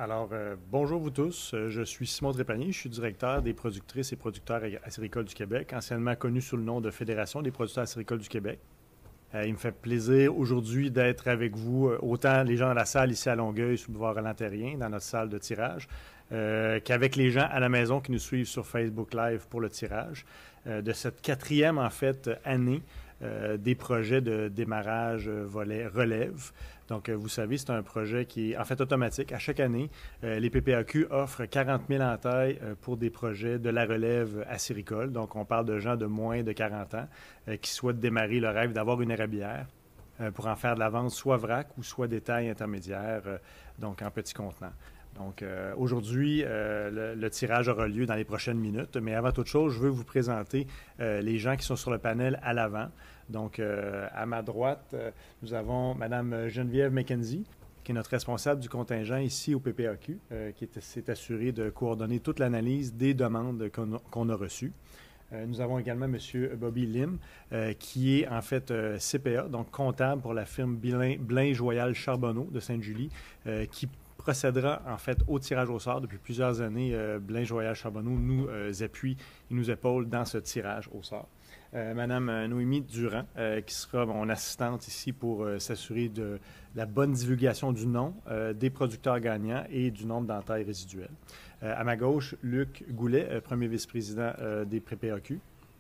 Bonjour vous tous. Je suis Simon Trépanier. Je suis directeur des productrices et producteurs acéricoles du Québec, anciennement connu sous le nom de Fédération des producteurs acéricoles du Québec. Il me fait plaisir aujourd'hui d'être avec vous, autant les gens dans la salle ici à Longueuil, sous le boulevard Roland-Terrien, dans notre salle de tirage, qu'avec les gens à la maison qui nous suivent sur Facebook Live pour le tirage, de cette quatrième, en fait, année des projets de démarrage volet relève. Donc, vous savez, c'est un projet qui est en fait automatique. À chaque année, les PPAQ offrent 40 000 entailles pour des projets de la relève acéricole. Donc, on parle de gens de moins de 40 ans qui souhaitent démarrer le rêve d'avoir une érablière pour en faire de la vente soit vrac ou soit détail intermédiaire, donc en petits contenants. Donc, aujourd'hui, le tirage aura lieu dans les prochaines minutes. Mais avant toute chose, je veux vous présenter les gens qui sont sur le panel à l'avant. Donc, à ma droite, nous avons Mme Geneviève McKenzie, qui est notre responsable du contingent ici au PPAQ, qui s'est assurée de coordonner toute l'analyse des demandes qu'on a reçues. Nous avons également M. Bobby Lim, qui est en fait CPA, donc comptable pour la firme Blain Joyal Charbonneau de Sainte-Julie, qui procédera en fait au tirage au sort. Depuis plusieurs années, Blain Joyal Charbonneau nous appuie et nous épaule dans ce tirage au sort. Madame Noémie Durand, qui sera mon assistante ici pour s'assurer de la bonne divulgation du nom des producteurs gagnants et du nombre d'entailles résiduelles. À ma gauche, Luc Goulet, premier vice-président des PPAQ,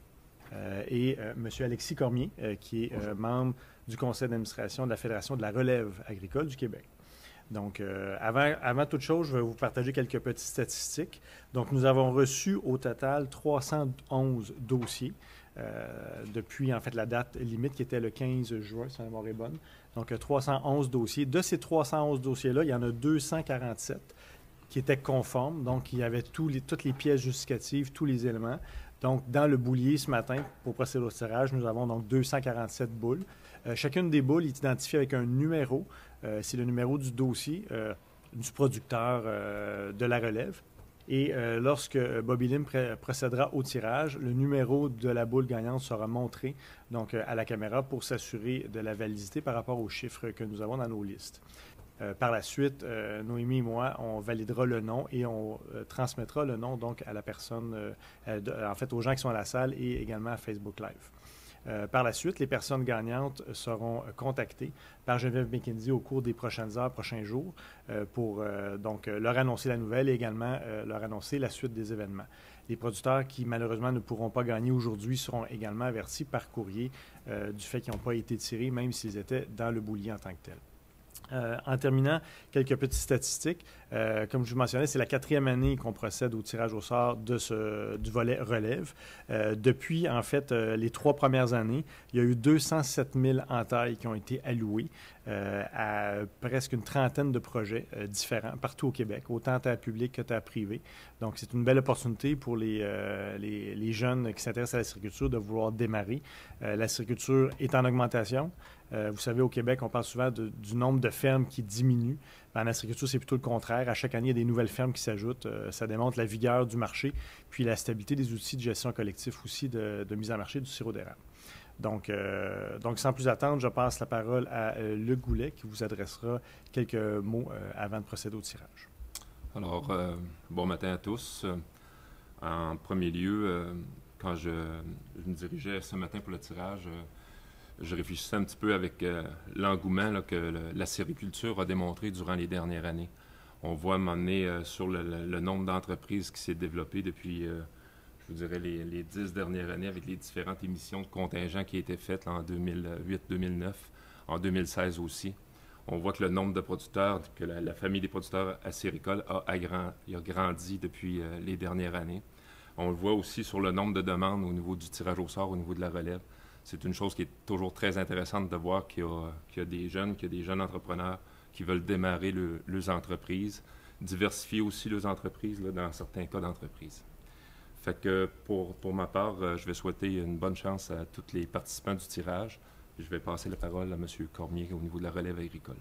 et M. Alexis Cormier, qui est membre du conseil d'administration de la Fédération de la relève agricole du Québec. Donc, avant toute chose, je vais vous partager quelques petites statistiques. Donc, nous avons reçu au total 311 dossiers depuis, en fait, la date limite qui était le 15 juin, si ma mémoire est bonne. Donc, 311 dossiers. De ces 311 dossiers-là, il y en a 247 qui étaient conformes. Donc, il y avait toutes les pièces justificatives, tous les éléments. Donc, dans le boulier ce matin, pour procéder au tirage, nous avons donc 247 boules. Chacune des boules est identifiée avec un numéro. C'est le numéro du dossier du producteur de la relève. Et lorsque Bobby Lim procédera au tirage, le numéro de la boule gagnante sera montré donc, à la caméra pour s'assurer de la validité par rapport aux chiffres que nous avons dans nos listes. Par la suite, Noémie et moi, on validera le nom et on transmettra le nom donc à la personne, en fait aux gens qui sont à la salle et également à Facebook Live. Par la suite, les personnes gagnantes seront contactées par Geneviève McKenzie au cours des prochaines heures, prochains jours, pour donc leur annoncer la nouvelle et également leur annoncer la suite des événements. Les producteurs qui, malheureusement, ne pourront pas gagner aujourd'hui seront également avertis par courrier du fait qu'ils n'ont pas été tirés, même s'ils étaient dans le boulier en tant que tel. En terminant, quelques petites statistiques. Comme je vous mentionnais, c'est la quatrième année qu'on procède au tirage au sort du volet relève. Depuis, en fait, les 3 premières années, il y a eu 207 000 entailles qui ont été allouées à presque une trentaine de projets différents partout au Québec, autant terre publique que terre privée. Donc, c'est une belle opportunité pour les jeunes qui s'intéressent à la sériculture de vouloir démarrer. La sériculture est en augmentation. Vous savez, au Québec, on parle souvent du nombre de fermes qui diminue. En agriculture, c'est plutôt le contraire. À chaque année, il y a des nouvelles fermes qui s'ajoutent. Ça démontre la vigueur du marché, puis la stabilité des outils de gestion collectif aussi de mise en marché du sirop d'érable. Donc, sans plus attendre, je passe la parole à Luc Goulet qui vous adressera quelques mots avant de procéder au tirage. Alors, bon matin à tous. En premier lieu, quand je me dirigeais ce matin pour le tirage, je réfléchissais un petit peu avec l'engouement là, que la sériculture a démontré durant les dernières années. On voit m'emmener sur le nombre d'entreprises qui s'est développé depuis, je vous dirais, les 10 dernières années avec les différentes émissions de contingents qui ont été faites là, en 2008-2009, en 2016 aussi. On voit que le nombre de producteurs, que la famille des producteurs acéricoles a grandi depuis les dernières années. On le voit aussi sur le nombre de demandes au niveau du tirage au sort, au niveau de la relève. C'est une chose qui est toujours très intéressante de voir qu'il y a des jeunes entrepreneurs qui veulent démarrer leurs entreprises, diversifier aussi leurs entreprises, là, dans certains cas d'entreprise. Fait que pour ma part, je vais souhaiter une bonne chance à tous les participants du tirage. Je vais passer la parole à M. Cormier au niveau de la relève agricole.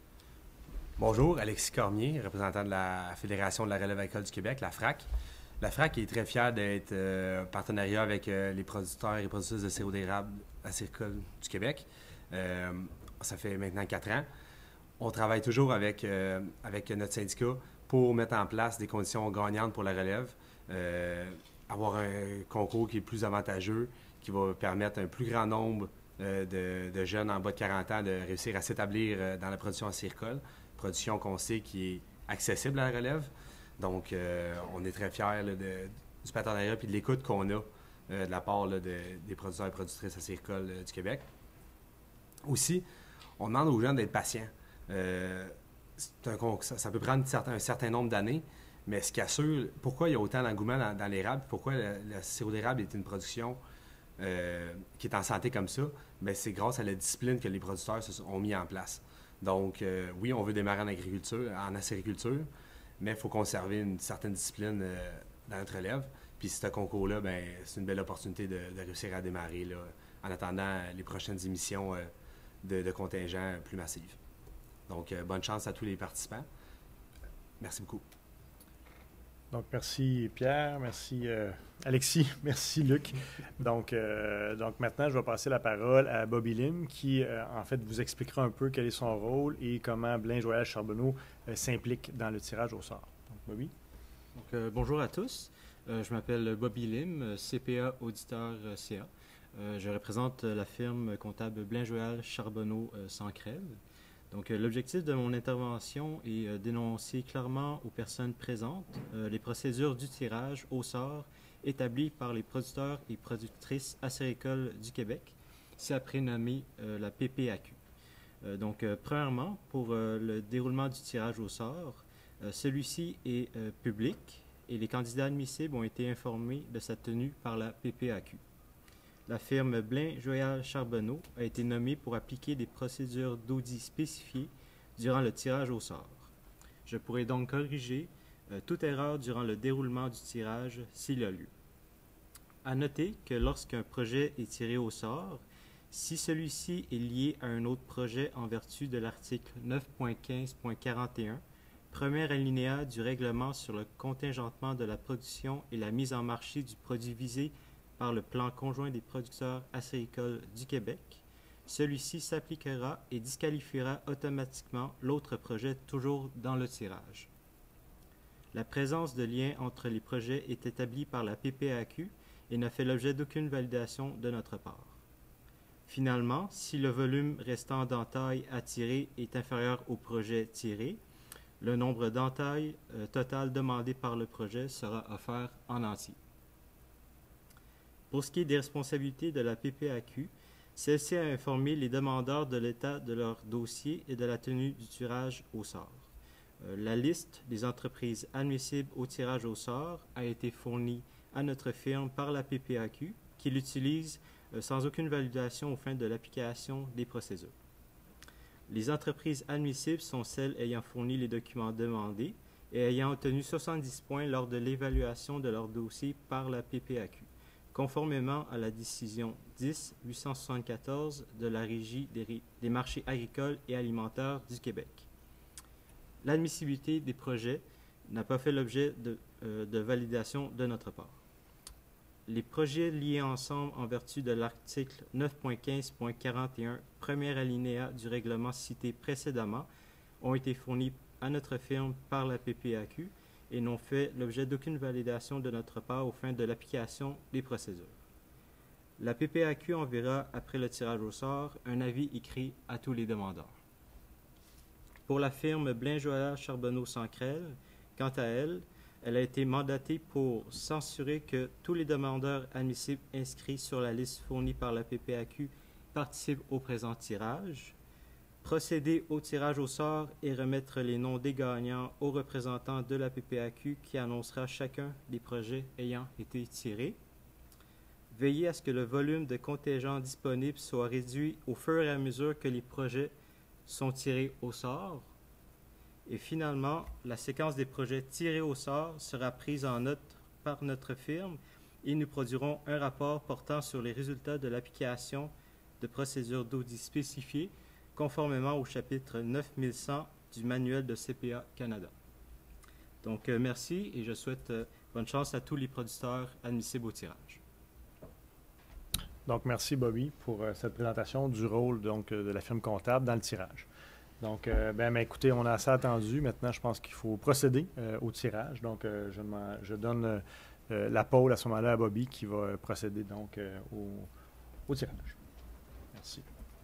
Bonjour, Alexis Cormier, représentant de la Fédération de la relève agricole du Québec, la FRAC. La FRAC est très fière d'être en partenariat avec les producteurs et productrices de sirop d'érable acéricole du Québec. Ça fait maintenant 4 ans. On travaille toujours avec notre syndicat pour mettre en place des conditions gagnantes pour la relève, avoir un concours qui est plus avantageux, qui va permettre à un plus grand nombre de jeunes en bas de 40 ans de réussir à s'établir dans la production acéricole, production qu'on sait qui est accessible à la relève. Donc, on est très fiers là, du partenariat et de l'écoute qu'on a de la part là, des producteurs et productrices acéricoles du Québec. Aussi, on demande aux jeunes d'être patients. Ça peut prendre un certain nombre d'années, mais ce qui assure, pourquoi il y a autant d'engouement dans l'érable, pourquoi le sirop d'érable est une production qui est en santé comme ça, bien, c'est grâce à la discipline que les producteurs ont mis en place. Donc, oui, on veut démarrer en acériculture, mais il faut conserver une certaine discipline dans notre relève. Puis ce concours-là, bien, c'est une belle opportunité de réussir à démarrer là, en attendant les prochaines émissions de contingents plus massives. Donc, bonne chance à tous les participants. Merci beaucoup. Donc, merci Pierre, merci Alexis, merci Luc. Donc maintenant, je vais passer la parole à Bobby Lim qui, en fait, vous expliquera un peu quel est son rôle et comment Blain Joyal Charbonneau s'implique dans le tirage au sort. Donc, Bobby. Donc, bonjour à tous. Je m'appelle Bobby Lim, CPA auditeur CA. Je représente la firme comptable Blain Joyal Charbonneau Sancrel. Donc, l'objectif de mon intervention est d'énoncer clairement aux personnes présentes les procédures du tirage au sort établies par les producteurs et productrices acéricoles du Québec, ci-après nommée la PPAQ. Premièrement, pour le déroulement du tirage au sort, celui-ci est public et les candidats admissibles ont été informés de sa tenue par la PPAQ. La firme Blain Joyal Charbonneau a été nommée pour appliquer des procédures d'audit spécifiées durant le tirage au sort. Je pourrai donc corriger toute erreur durant le déroulement du tirage s'il a lieu. À noter que lorsqu'un projet est tiré au sort, si celui-ci est lié à un autre projet en vertu de l'article 9.15.41, premier alinéa du règlement sur le contingentement de la production et la mise en marché du produit visé par le plan conjoint des producteurs acéricoles du Québec, celui-ci s'appliquera et disqualifiera automatiquement l'autre projet toujours dans le tirage. La présence de liens entre les projets est établie par la PPAQ et ne fait l'objet d'aucune validation de notre part. Finalement, si le volume restant d'entailles à tirer est inférieur au projet tiré, le nombre d'entailles total demandé par le projet sera offert en entier. Pour ce qui est des responsabilités de la PPAQ, celle-ci a informé les demandeurs de l'état de leur dossier et de la tenue du tirage au sort. La liste des entreprises admissibles au tirage au sort a été fournie à notre firme par la PPAQ, qui l'utilise sans aucune validation aux fins de l'application des procédures. Les entreprises admissibles sont celles ayant fourni les documents demandés et ayant obtenu 70 points lors de l'évaluation de leur dossier par la PPAQ, conformément à la décision 10-874 de la Régie des marchés agricoles et alimentaires du Québec. L'admissibilité des projets n'a pas fait l'objet de validation de notre part. Les projets liés ensemble en vertu de l'article 9.15.41, premier alinéa du règlement cité précédemment, ont été fournis à notre firme par la PPAQ et n'ont fait l'objet d'aucune validation de notre part aux fins de l'application des procédures. La PPAQ enverra, après le tirage au sort, un avis écrit à tous les demandeurs. Pour la firme Blain Joyal Charbonneau Sancrel, quant à elle, elle a été mandatée pour s'assurer que tous les demandeurs admissibles inscrits sur la liste fournie par la PPAQ participent au présent tirage, procéder au tirage au sort et remettre les noms des gagnants aux représentants de la PPAQ qui annoncera chacun des projets ayant été tirés, veiller à ce que le volume de contingents disponibles soit réduit au fur et à mesure que les projets sont tirés au sort. Et finalement, la séquence des projets tirés au sort sera prise en note par notre firme et nous produirons un rapport portant sur les résultats de l'application de procédures d'audit spécifiées conformément au chapitre 9100 du manuel de CPA Canada. Donc, merci et je souhaite bonne chance à tous les producteurs admissibles au tirage. Donc, merci Bobby pour cette présentation du rôle donc, de la firme comptable dans le tirage. Donc, écoutez, on a assez attendu. Maintenant, je pense qu'il faut procéder au tirage. Donc, je donne la pole à ce moment-là à Bobby qui va procéder donc au tirage. Merci.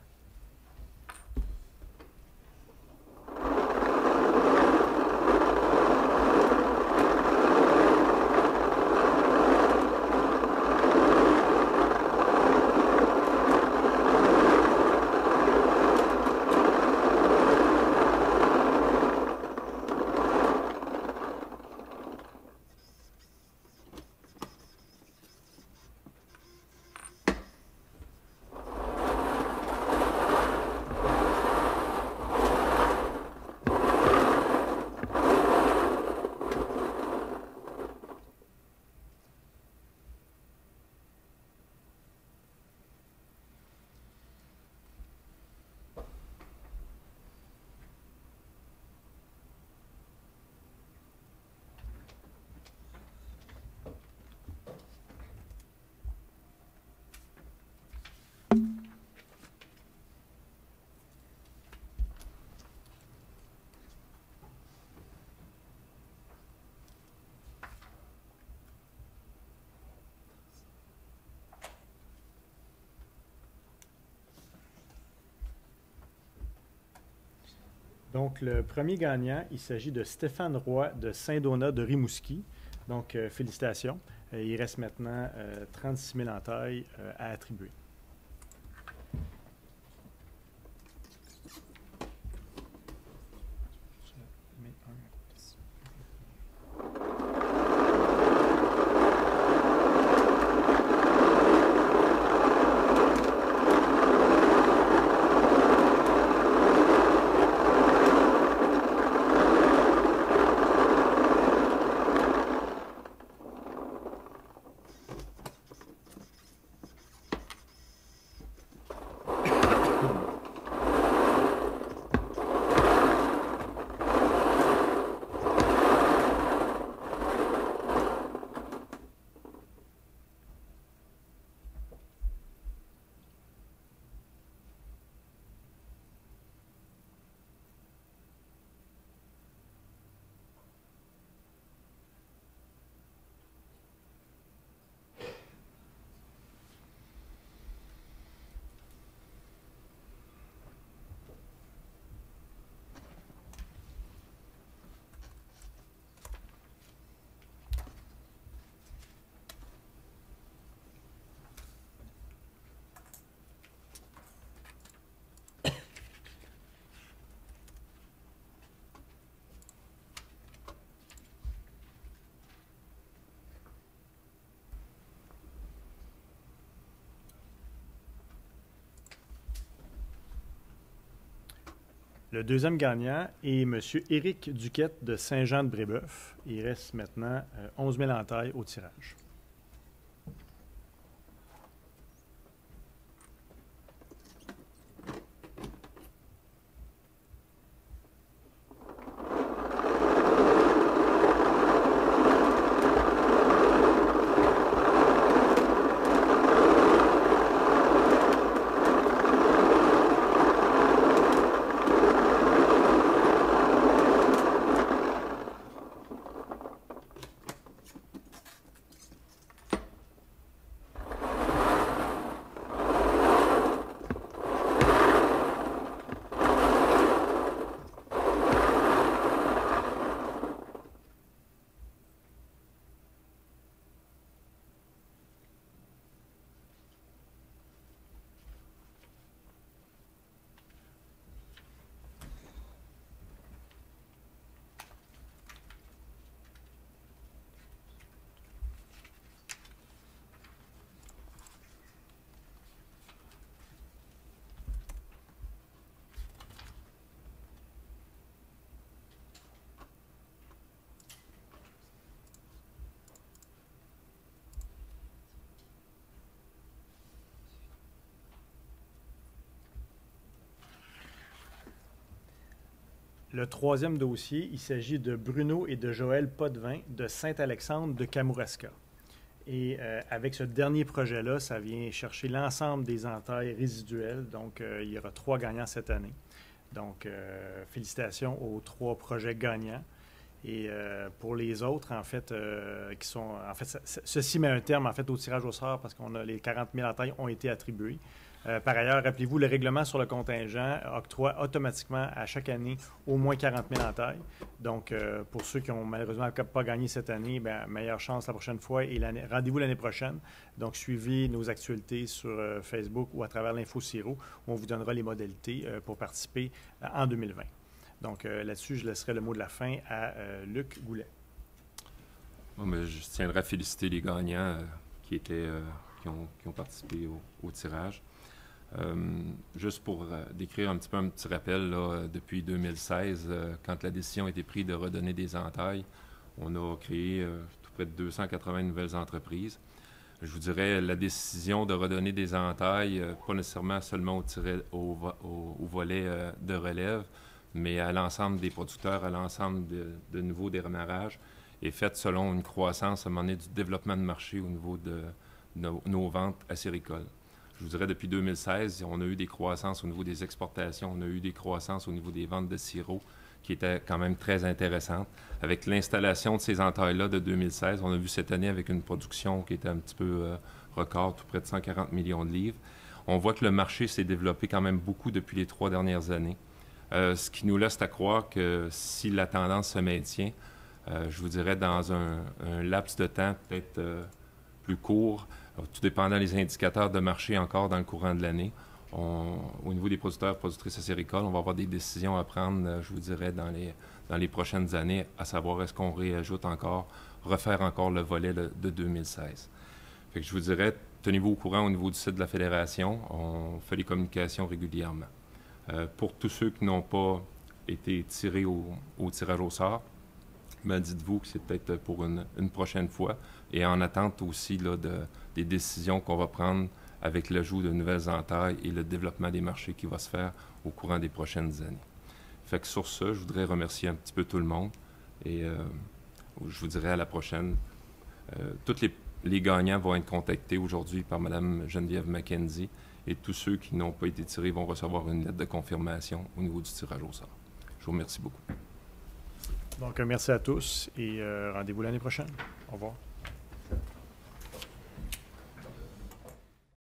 Donc, le premier gagnant, il s'agit de Stéphane Roy de Saint-Donat de Rimouski. Donc, félicitations. Il reste maintenant 36 000 entailles à attribuer. Le deuxième gagnant est M. Éric Duquette de Saint-Jean-de-Brébeuf. Il reste maintenant 11 000 entailles au tirage. Le troisième dossier, il s'agit de Bruno et de Joël Potvin de Saint-Alexandre de Kamouraska. Et avec ce dernier projet-là, ça vient chercher l'ensemble des entailles résiduelles. Donc, il y aura 3 gagnants cette année. Donc, félicitations aux 3 projets gagnants. Et pour les autres, en fait, qui sont... En fait, ceci met un terme, en fait, au tirage au sort parce qu'on a les 40 000 entailles ont été attribuées. Par ailleurs, rappelez-vous, le règlement sur le contingent octroie automatiquement à chaque année au moins 40 000 entailles. Donc, pour ceux qui ont malheureusement pas gagné cette année, bien, meilleure chance la prochaine fois et rendez-vous l'année prochaine. Donc, suivez nos actualités sur Facebook ou à travers l'Info Siro où on vous donnera les modalités pour participer en 2020. Donc, là-dessus, je laisserai le mot de la fin à Luc Goulet. Bon, mais je tiendrai à féliciter les gagnants qui ont participé au tirage. Juste pour décrire un petit rappel, là, depuis 2016, quand la décision a été prise de redonner des entailles, on a créé tout près de 280 nouvelles entreprises. Je vous dirais, la décision de redonner des entailles, pas nécessairement seulement au volet de relève, mais à l'ensemble des producteurs, à l'ensemble de nouveaux démarrages, est faite selon une croissance à un moment donné du développement de marché au niveau de nos ventes acéricoles. Je vous dirais, depuis 2016, on a eu des croissances au niveau des exportations, on a eu des croissances au niveau des ventes de sirop qui étaient quand même très intéressantes. Avec l'installation de ces entailles-là de 2016, on a vu cette année avec une production qui était un petit peu record, tout près de 140 millions de livres. On voit que le marché s'est développé quand même beaucoup depuis les 3 dernières années. Ce qui nous laisse à croire que si la tendance se maintient, je vous dirais dans un laps de temps peut-être plus court, tout dépendant des indicateurs de marché encore dans le courant de l'année, au niveau des producteurs et productrices acéricoles, on va avoir des décisions à prendre, je vous dirais, dans les prochaines années, à savoir est-ce qu'on réajoute encore, refaire encore le volet de 2016. Fait que je vous dirais, tenez-vous au courant au niveau du site de la Fédération, on fait les communications régulièrement. Pour tous ceux qui n'ont pas été tirés au tirage au sort, ben dites-vous que c'est peut-être pour une prochaine fois et en attente aussi là, des décisions qu'on va prendre avec l'ajout de nouvelles entailles et le développement des marchés qui va se faire au courant des prochaines années. Fait que sur ce, je voudrais remercier un petit peu tout le monde et je vous dirai à la prochaine. Tous les gagnants vont être contactés aujourd'hui par Mme Geneviève McKenzie et tous ceux qui n'ont pas été tirés vont recevoir une lettre de confirmation au niveau du tirage au sort. Je vous remercie beaucoup. Donc, merci à tous et rendez-vous l'année prochaine. Au revoir.